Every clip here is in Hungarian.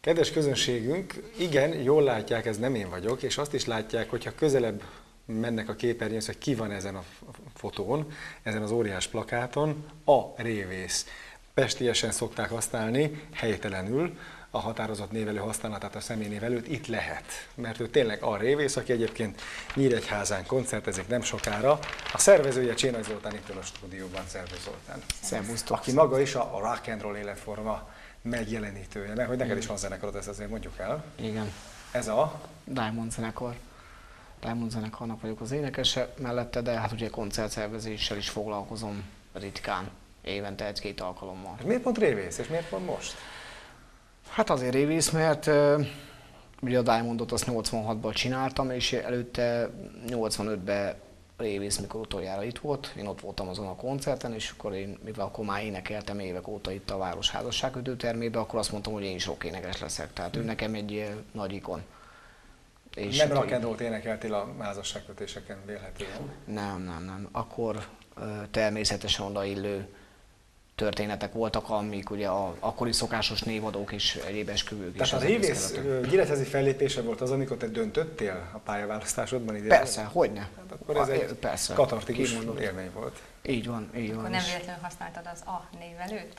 Kedves közönségünk, igen, jól látják, ez nem én vagyok, és azt is látják, hogyha közelebb mennek a képernyőhöz, hogy ki van ezen a fotón, ezen az óriás plakáton, a révész. Pestiesen szokták használni, helytelenül, a határozott névelő használatát a személynév előtt itt lehet. Mert ő tényleg a révész, aki egyébként Nyíregyházán koncertezik nem sokára. A szervezője Csénai Zoltán itt a stúdióban. Szervusz Zoltán. Szervusztok. Aki maga is a rock and roll életforma megjelenítője. Mert hogy neked is van zenekarod, ezt azért mondjuk el. Igen. Ez a? Diamond zenekar. Diamond zenekarnak vagyok az énekese mellette, de hát ugye koncertszervezéssel is foglalkozom ritkán, évente egy-két alkalommal. Miért pont révész, és miért pont most? Hát azért révész, mert ugye a Diamondot azt 86-ban csináltam, és előtte 85-ben révész, mikor utoljára itt volt. Én ott voltam azon a koncerten, és akkor én, mivel akkor már énekeltem évek óta itt a Város házasságkötőtermében, akkor azt mondtam, hogy én is rockénekes leszek. Tehát ő nekem egy nagy ikon. És nem rock and rollt énekeltél a házasságkötéseken vélhetően? Nem. Akkor természetesen odaillő történetek voltak, amik ugye az akkori szokásos névadók és egyéb esküvők is. Tehát a révész nyíregyházi fellépése volt az, amikor te döntöttél a pályaválasztásodban idén? Persze, hogyne. Hát akkor ez egy katartikus élmény volt. Így van, így van. Akkor nem véletlenül használtad az A névelőt?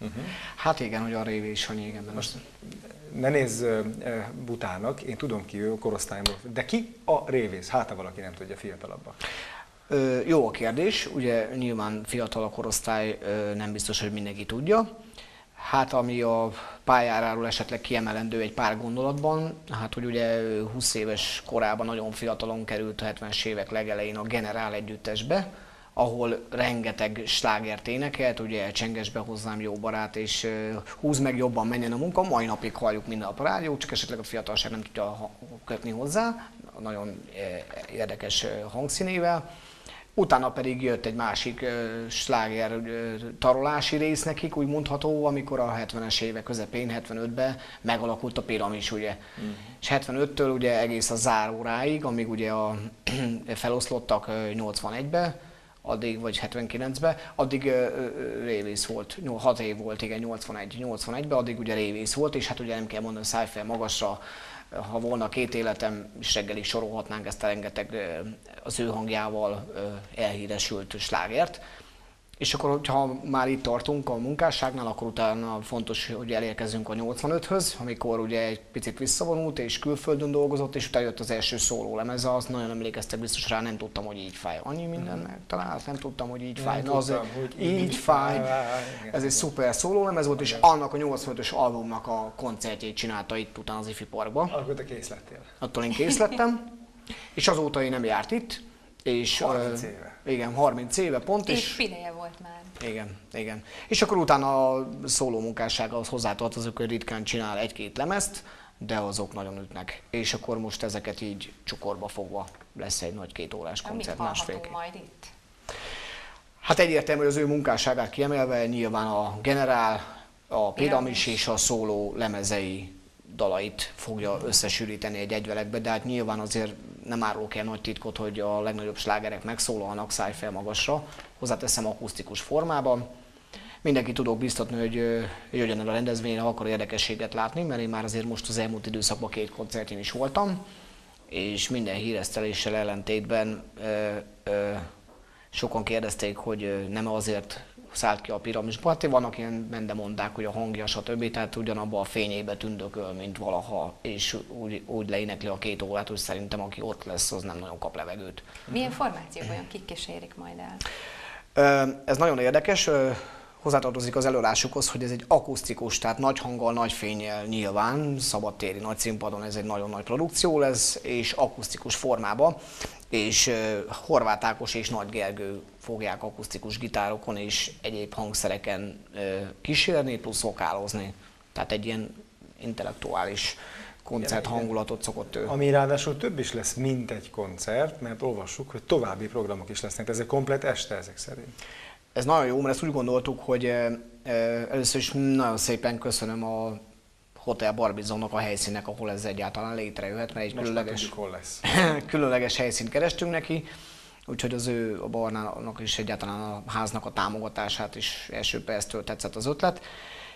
Hát igen, hogy a révész Sanyi, igen. Most ne nézz butának, én tudom ki ő a korosztályomból, de ki a révész? Hát ha valaki nem tudja, fiatalabbak. Jó a kérdés, ugye nyilván fiatal a korosztály, nem biztos, hogy mindenki tudja. Hát ami a pályáráról esetleg kiemelendő egy pár gondolatban, hát hogy ugye 20 éves korában nagyon fiatalon került a 70-es évek legelején a Generál együttesbe, ahol rengeteg slágert énekelt, ugye Csenges be hozzám jó barát, és húz meg jobban menjen a munka, mai napig halljuk minden nap a rádió, csak esetleg a fiatalság nem tudja kötni hozzá, nagyon érdekes hangszínével. Utána pedig jött egy másik sláger tarolási rész nekik, úgy mondható, amikor a 70-es évek közepén, 75-ben megalakult a Piramis, ugye. És 75-től ugye egész a záróráig, amíg ugye feloszlottak 81-be, addig, vagy 79-ben, addig révész volt, 6 év volt, igen, 81-ben, addig ugye révész volt, és hát ugye nem kell mondani, szállj fel magasra, ha volna 2 életem, és reggelig sorolhatnánk ezt a rengeteg az ő hangjával elhíresült slágert. És akkor, ha már itt tartunk a munkásságnál, akkor utána fontos, hogy elérkezzünk a 85-höz, amikor ugye egy picit visszavonult és külföldön dolgozott, és utána jött az első szólólemeze, azt nagyon emlékeztek biztos rá, nem tudtam, hogy így fáj. Annyi minden megtalált, nem tudtam, hogy így fáj. Na, azért, hogy így fáj. Ez egy szuper szólólemez volt, és annak a 85-ös albumnak a koncertjét csinálta itt utána az Ifi Parkban. Akkor te kész lettél. Attól én kész lettem, és azóta én nem járt itt. És 30 éve. Igen, 30 éve pont. És ideje volt már. Igen. És akkor utána a szóló munkássághoz hozzátartozok, hogy ritkán csinál 1-2 lemezt, de azok nagyon ütnek. És akkor most ezeket így csukorba fogva lesz egy nagy 2 órás koncert, másfél. Majd itt? Hát egyértelmű, hogy az ő munkásságát kiemelve nyilván a Generál, a Piramis és a szóló lemezei dalait fogja összesűríteni egy egyvelekbe, de hát nyilván azért nem árulok el nagy titkot, hogy a legnagyobb slágerek megszólalnak száj fel magasra, hozzáteszem akusztikus formában. Mindenki tudok biztatni, hogy jöjjön el a rendezvényre, ha akar érdekességet látni, mert én már azért most az elmúlt időszakban 2 koncertjén is voltam, és minden híreszteléssel ellentétben sokan kérdezték, hogy nem azért szállt ki a Piramisba. Hát vannak ilyen mendemondák, hogy a hangja, stb. Tehát ugyanabban a fényébe tündököl, mint valaha, és úgy leénekli a 2 órát, hogy szerintem aki ott lesz, az nem nagyon kap levegőt. Milyen formációk olyan, kik kísérik majd el? Ez nagyon érdekes. Hozzátartozik az előadásukhoz, hogy ez egy akusztikus, tehát nagy hanggal, nagy fénnyel nyilván, szabadtéri nagy színpadon ez egy nagyon nagy produkció lesz, és akusztikus formában. És Horváth Ákos és Nagy Gergő fogják akusztikus gitárokon és egyéb hangszereken kísérni, plusz vokálozni. Tehát egy ilyen intellektuális koncert hangulatot szokott ő. Ami ráadásul több is lesz, mint egy koncert, mert olvassuk, hogy további programok is lesznek. Ez egy komplett este ezek szerint. Ez nagyon jó, mert ezt úgy gondoltuk, hogy először is nagyon szépen köszönöm a Hotel Barbizonnak a helyszínnek, ahol ez egyáltalán létrejöhet, mert egy különleges helyszínt kerestünk neki, úgyhogy az a Barnának is egyáltalán a háznak a támogatását is első perctől tetszett az ötlet.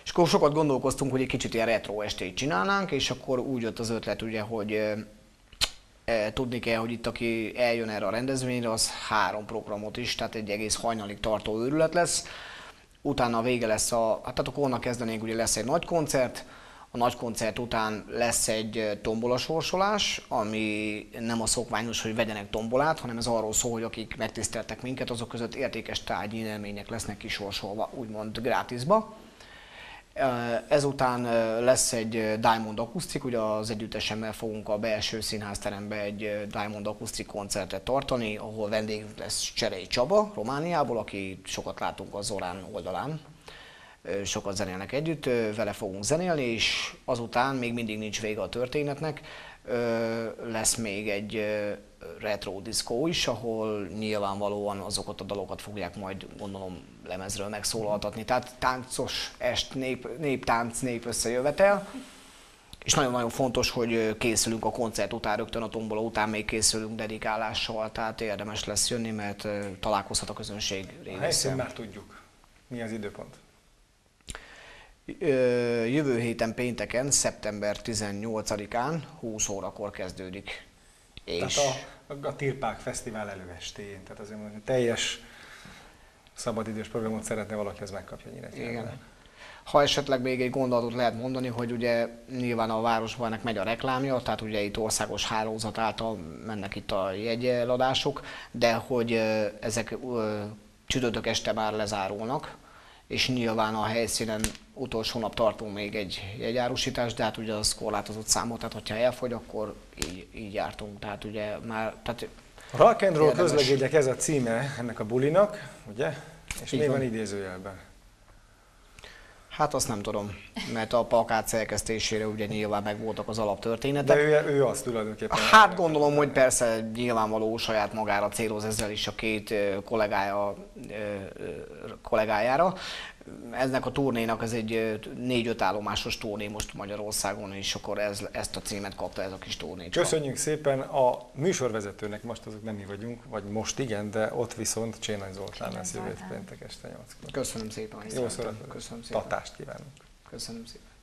És akkor sokat gondolkoztunk, hogy egy kicsit ilyen retro estét csinálnánk, és akkor úgy jött az ötlet, ugye, hogy tudni kell, hogy itt aki eljön erre a rendezvényre, az 3 programot is, tehát egy egész hajnalig tartó őrület lesz. Utána a vége lesz tehát akkor onnan kezdenénk, ugye lesz egy nagy koncert, a nagy koncert után lesz egy tombolasorsolás, ami nem a szokványos, hogy vegyenek tombolát, hanem ez arról szól, hogy akik megtiszteltek minket, azok között értékes tárgyi élmények lesznek kisorsolva, úgymond grátisba. Ezután lesz egy Diamond Acoustic, ugye az együttesemmel fogunk a belső színházterembe egy Diamond Acoustic koncertet tartani, ahol vendégünk lesz Cserei Csaba, Romániából, aki sokat látunk a Zorán oldalán. Sokat zenélnek együtt, vele fogunk zenélni, és azután még mindig nincs vége a történetnek. Lesz még egy retro diszkó is, ahol nyilvánvalóan azokat a dalokat fogják majd, gondolom, lemezről megszólaltatni. Tehát táncos est, néptánc, népösszejövetel. És nagyon-nagyon fontos, hogy készülünk a koncert után, rögtön a tombola után még készülünk dedikálással, tehát érdemes lesz jönni, mert találkozhat a közönség A helyszínt már tudjuk. Mi az időpont? Jövő héten pénteken, szeptember 18-án 20 órakor kezdődik. És Tehát a Tirpák Fesztivál előestéjén, tehát azért mondom, hogy teljes szabadidős programot szeretne valaki, az megkapja Nyíregyházán. igen. Ha esetleg még egy gondolatot lehet mondani, hogy ugye nyilván a városban ennek megy a reklámja, tehát ugye itt országos hálózat által mennek itt a jegyeladások, de hogy ezek csütörtök este már lezárulnak, és nyilván a helyszínen utolsó nap tartunk még egy jegyárusítást, de hát ugye az korlátozott számot, tehát hogyha elfogy, akkor így jártunk. Tehát ugye már... Tehát Rock and Roll közlegények, ez a címe ennek a bulinak, ugye? És mi van idézőjelben? Hát azt nem tudom, mert a plakát szerkesztésére ugye nyilván megvoltak az alaptörténetek. De ő az tulajdonképpen. Hát gondolom, hogy persze nyilvánvaló saját magára céloz ezzel is a két kollégájára. Ennek a turnénak ez egy 4-5 állomásos turné most Magyarországon, és akkor ezt a címet kapta ez a kis turnécska. Köszönjük szépen a műsorvezetőnek, most azok nem mi vagyunk, vagy most igen, de ott viszont Csénai Zoltán lesz jövő péntek este 8-kor. Köszönöm szépen. Jó szórakozást, Köszönöm szépen. tatást kívánunk. Köszönöm szépen.